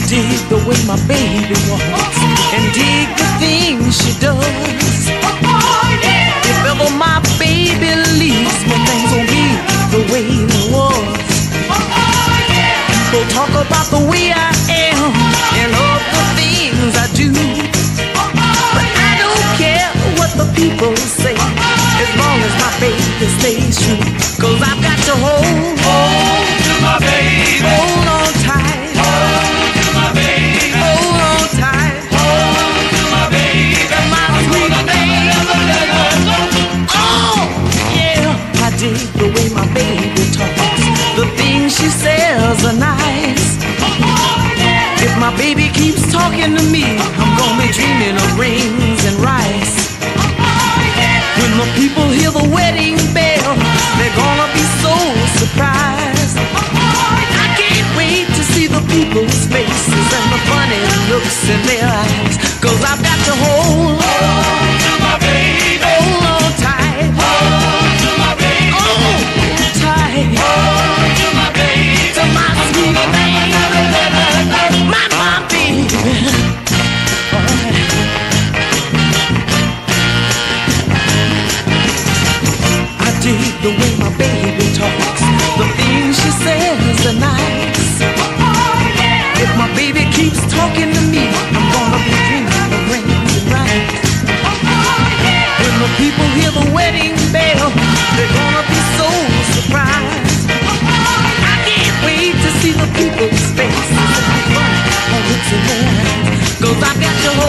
dig the way my baby walks and dig the things she does. If ever my baby leaves me, things won't be the way it was. People talk about the way I am and all the things I do, but I don't care what the people say as long as my baby stays true. 'Cause I've got to hold to my baby, hold on tight, hold to my baby, hold on tight, hold to my baby, my sweet baby. Oh yeah, I dig the way my baby talks. The things she says are nice. If my baby keeps talking to me, I'm gonna be dreaming of rings and rice. When the people hear the wedding bell, they're gonna be so surprised. I can't wait to see the people's faces and the funny looks in their eyes. 'Cause I've got to hold to my baby, hold on tight, hold to my baby, hold tight, hold to my baby, to my sweet baby, my baby. Dig the way my baby talks. The things she says are nice. If my baby keeps talking to me, I'm gonna be dreaming of rings and rice. When the people hear the wedding bell, they're gonna be so surprised. I can't wait to see the people's faces and the fun looks in their eyes. 'Cause I've got to hold